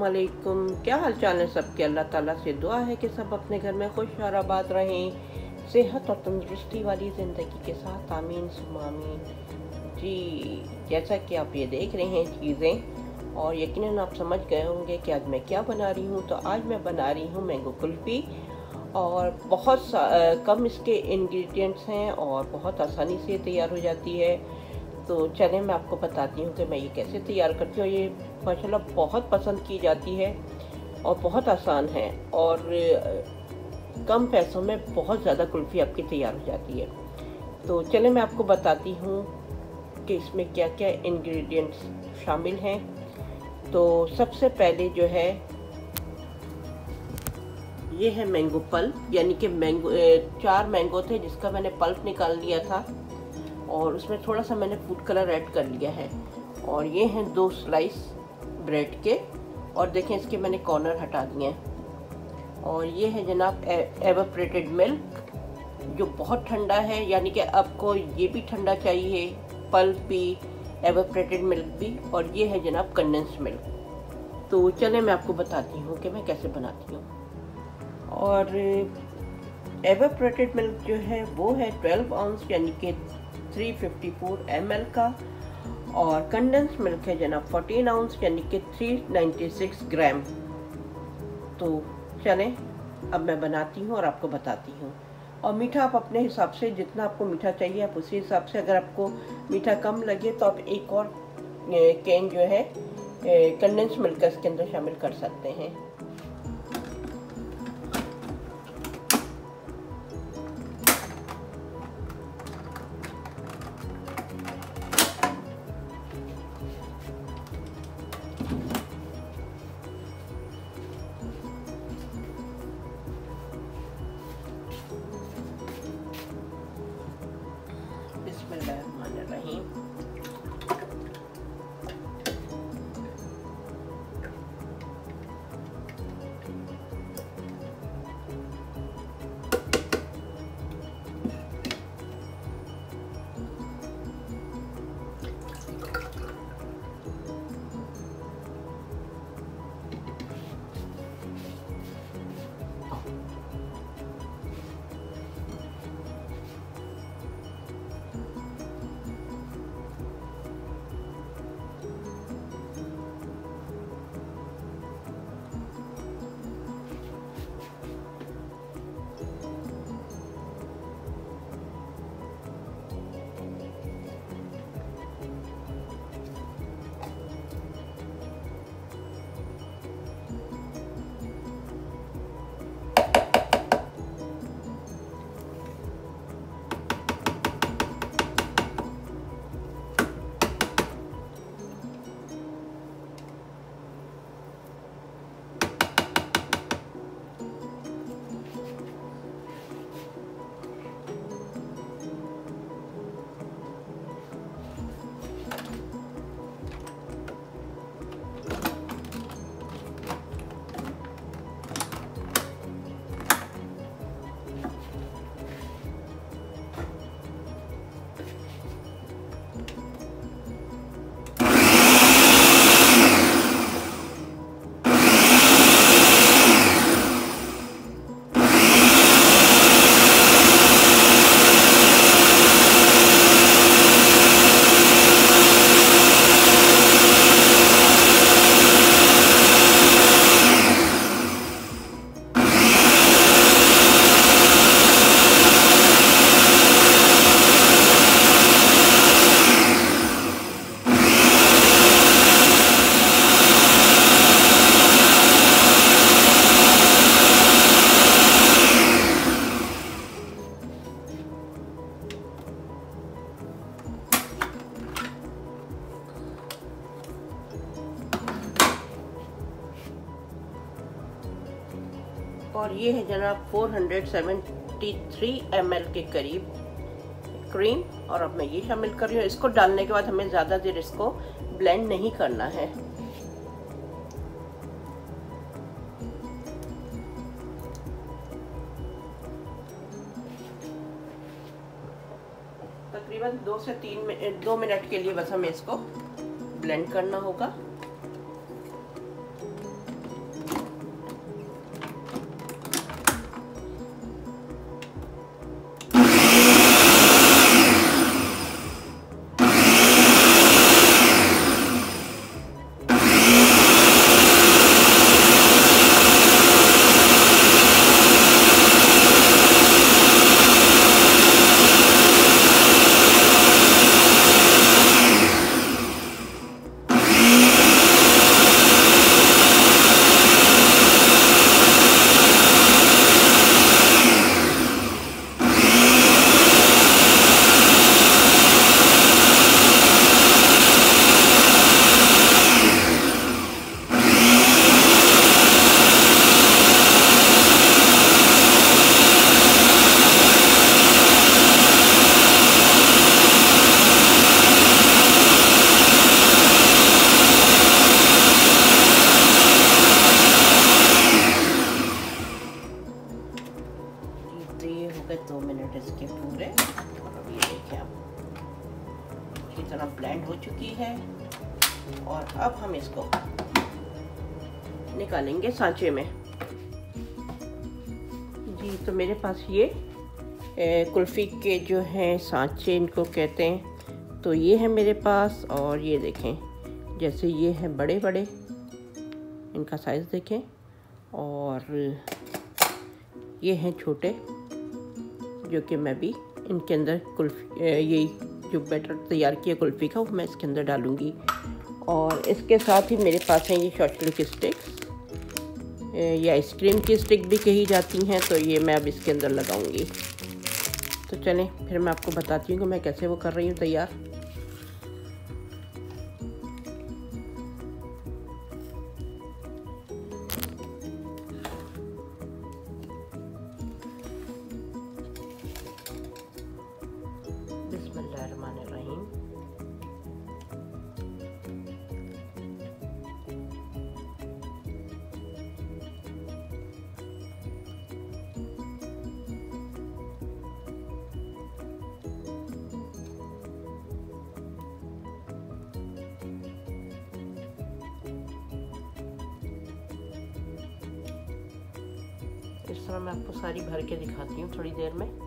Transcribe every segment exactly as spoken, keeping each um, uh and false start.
वालेकुम। क्या हाल चाल है सबके। अल्लाह ताला से दुआ है कि सब अपने घर में खुश और आबाद रहें, सेहत और तंदुरुस्ती वाली ज़िंदगी के साथ। आमीन सुम्मा आमीन। जी, जैसा कि आप ये देख रहे हैं चीज़ें, और यकीनन आप समझ गए होंगे कि आज मैं क्या बना रही हूँ। तो आज मैं बना रही हूँ मैंगो कुल्फ़ी, और बहुत कम इसके इंग्रेडिएंट्स हैं और बहुत आसानी से तैयार हो जाती है। तो चलें मैं आपको बताती हूँ कि मैं ये कैसे तैयार करती हूँ। ये माशाल्लाह बहुत पसंद की जाती है और बहुत आसान है, और कम पैसों में बहुत ज़्यादा कुल्फ़ी आपकी तैयार हो जाती है। तो चलें मैं आपको बताती हूँ कि इसमें क्या क्या इंग्रेडिएंट्स शामिल हैं। तो सबसे पहले जो है ये है मैंगो पल्प, यानी कि मैंगो चार मैंगो थे जिसका मैंने पल्प निकाल लिया था, और उसमें थोड़ा सा मैंने फूड कलर ऐड कर लिया है। और ये हैं दो स्लाइस ब्रेड के, और देखें इसके मैंने कॉर्नर हटा दिए हैं। और ये है जनाब एवापोरेटेड मिल्क, जो बहुत ठंडा है, यानी कि आपको ये भी ठंडा चाहिए, पल्प भी, एवापोरेटेड मिल्क भी। और ये है जनाब कंडेंस्ड मिल्क। तो चलें मैं आपको बताती हूँ कि मैं कैसे बनाती हूँ। और एवापोरेटेड मिल्क जो है वो है ट्वेल्व आउंस, यानी कि थ्री फिफ्टी फोर एम एल का। और कंडेंस मिल्क है जनाब फोर्टीन आउंस, यानी कि थ्री नाइन्टी सिक्स ग्राम। तो चलें अब मैं बनाती हूँ और आपको बताती हूँ। और मीठा आप अपने हिसाब से, जितना आपको मीठा चाहिए आप उसी हिसाब से, अगर आपको मीठा कम लगे तो आप एक और कैन जो है कंडेंस मिल्क का इसके अंदर शामिल कर सकते हैं। बिस्मिल्लाहिर्रहमानिर्रहीम। और ये है जनाब फोर सेवेंटी थ्री एम एल के करीब क्रीम। और अब मैं ये शामिल कर रही हूँ। इसको डालने के बाद हमें ज़्यादा देर इसको ब्लेंड नहीं करना है। तकरीबन दो से तीन मिनट दो मिनट के लिए बस हमें इसको ब्लेंड करना होगा। तो ये हो गए दो मिनट इसके पूरे। और अब ये देखिए आप अच्छी तरह ब्लेंड हो चुकी है। और अब हम इसको निकालेंगे सांचे में। जी तो मेरे पास ये ए, कुल्फ़ी के जो हैं सांचे इनको कहते हैं, तो ये है मेरे पास। और ये देखें जैसे ये हैं बड़े बड़े, इनका साइज़ देखें। और ये हैं छोटे, जो कि मैं भी इनके अंदर कुल्फ़ी यही जो बैटर तैयार किया कुल्फ़ी का वो मैं इसके अंदर डालूँगी। और इसके साथ ही मेरे पास हैं ये शॉर्ट स्टिक्स, ये आइसक्रीम की स्टिक भी कही जाती हैं, तो ये मैं अब इसके अंदर लगाऊंगी। तो चलें फिर मैं आपको बताती हूँ कि मैं कैसे वो कर रही हूँ तैयार। बिस्मिल्लाहिर्रहमानिर्रहीम। इस तरह मैं आपको सारी भर के दिखाती हूँ थोड़ी देर में।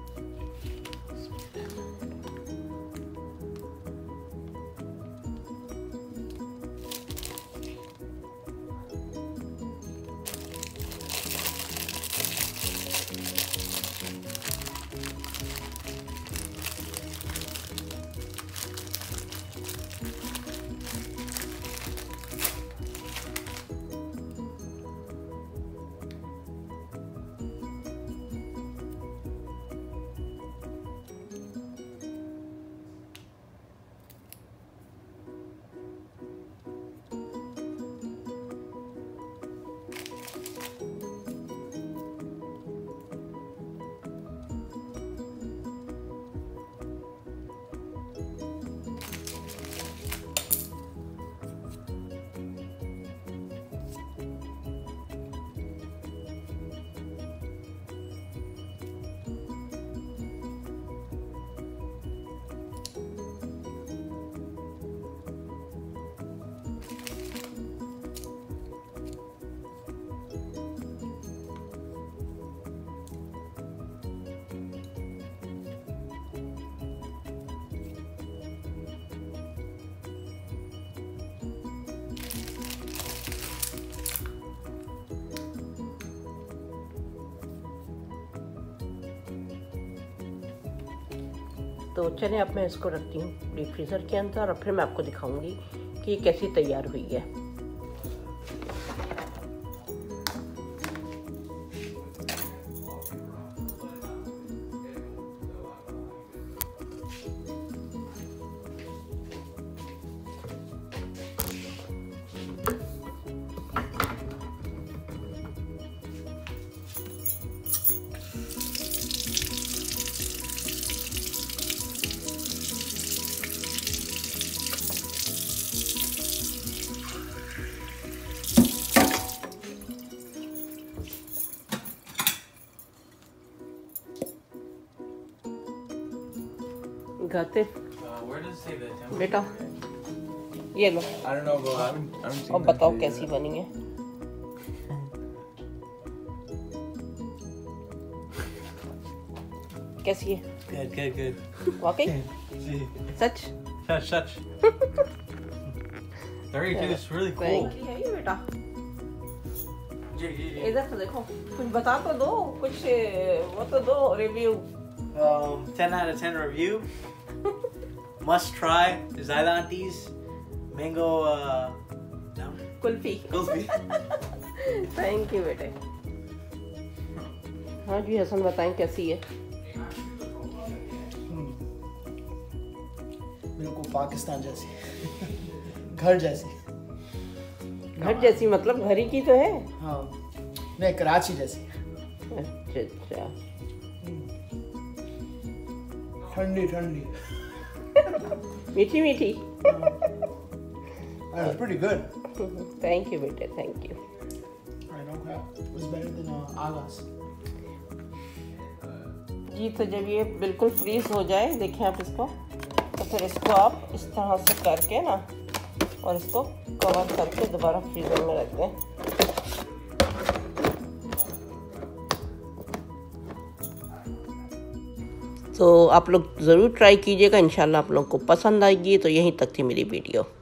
तो चलिए अब मैं इसको रखती हूँ डीप फ्रीज़र के अंदर, और फिर मैं आपको दिखाऊंगी कि ये कैसी तैयार हुई है। गाते बेटा ये लो। I don't know, bro. I haven't, I haven't seen और that बताओ video कैसी yet. बनी है। कैसी है? Good, good, good. वाकई See, such? shush, shush. Very good. It's really cool. Thank you। है ये बेटा, Yeah, yeah, yeah. इधर तो देखो, कुछ बता तो दो, कुछ वो तो दो review. Um, ten out of ten review. Must try. Zailanti's mango uh, no, kulfi. kulfi. Thank you बेटे। हाँ जी हसन बताएं कैसी है। मेरे को पाकिस्तान जैसी घर जैसी। घर जैसी मतलब घर ही की तो है। हाँ नहीं, कराची जैसी। अच्छा अच्छा, ठंडी ठंडी। मीठी मीठी। It was pretty good. Thank you बेटे, thank you. I know, it was better than uh, Aga's. जी। तो जब ये बिल्कुल फ्रीज हो जाए, देखें आप इसको, तो फिर इसको आप इस तरह से करके ना और इसको कवर करके दोबारा फ्रीजर में रख दें। तो आप लोग ज़रूर ट्राई कीजिएगा, इंशाल्लाह आप लोगों को पसंद आएगी। तो यहीं तक थी मेरी वीडियो।